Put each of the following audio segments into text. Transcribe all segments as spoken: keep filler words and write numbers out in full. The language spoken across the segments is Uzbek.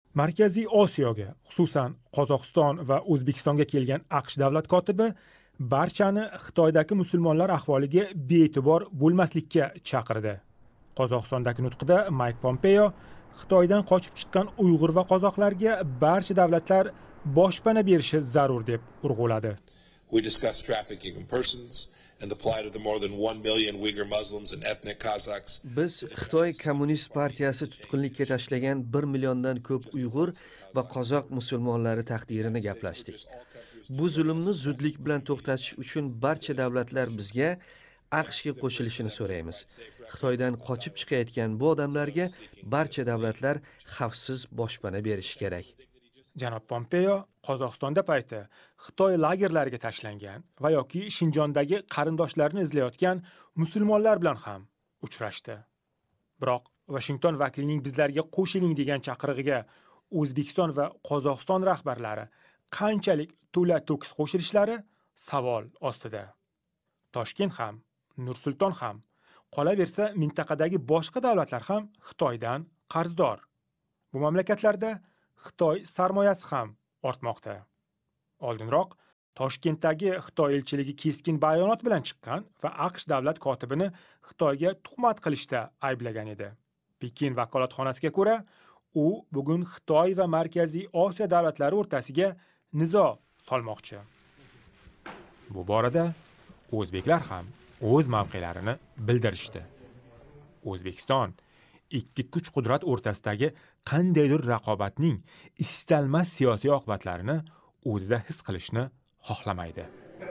Markaziy Osiyoga, xususan Qozog'iston va O'zbekistonga kelgan AQSh davlat kotibi barchani Xitoydagi musulmonlar ahvoliga bee'tibor bo'lmaslikka chaqirdi. Qozog'istondagi nutqida Mayk Pompeo Xitoydan qochib chiqqan Uyg'ur va qozoqlarga barcha davlatlar boshpana berishi zarur deb urg'uladi. We discussed trafficking in persons and the plight of the more than one million Uyghur Muslims and ethnic Kazakhs. Biz Xitoy Kommunist partiyasi tutqunlikka tashlagan bir milliondan ko'p Uyg'ur va qozoq musulmonlari taqdirini gaplashdik. Bu zulmni zudlik bilan to'xtatish uchun barcha davlatlar bizga AQShga qo'shilishini so'raymiz. Xitoydan qochib chiqayotgan bu odamlarga barcha davlatlar xavfsiz boshpana berishi kerak. Janob Pompeo Qozog'istonda payti Xitoy lagerlariga tashlangan va yoki Shinjondagi qarindoshlarini izlayotgan musulmonlar bilan ham uchrashdi. Biroq Washington vakilining bizlarga qo'shiling degan chaqirig'iga O'zbekiston va Qozog'iston rahbarlari qanchalik to'la-to'kis qo'shilishlari savol ostida. Toshkent ham, Nur-Sulton ham, qolaversa mintaqadagi boshqa davlatlar ham Xitoydan qarzdor. Bu mamlakatlarda Xitoy sarmoyasi ham ortmoqda. Oldinroq Toshkentdagi Xitoy elchiligi keskin bayonot bilan chiqqan va AQSh davlat kotibini Xitoyga tuhmat qilishda ayblagan edi. Pekin vakolatxonasiga ko'ra, u bugun Xitoy va Markaziy Osiyo davlatlari o'rtasiga nizo solmoqchi. Bu borada o'zbeklar ham o'z mavqelarini bildirishdi. O'zbekiston ikki kuch qudrat o'rtasidagi qandaydir raqobatning istalmas siyosiy oqibatlarini o'zida his qilishni xohlamaydi.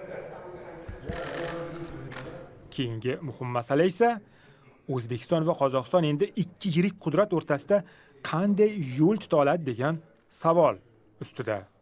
Keyingi muhim masala esa O'zbekiston va Qozog'iston endi ikki yirik qudrat o'rtasida qanday yo'l tuta oladi degan savol ustida.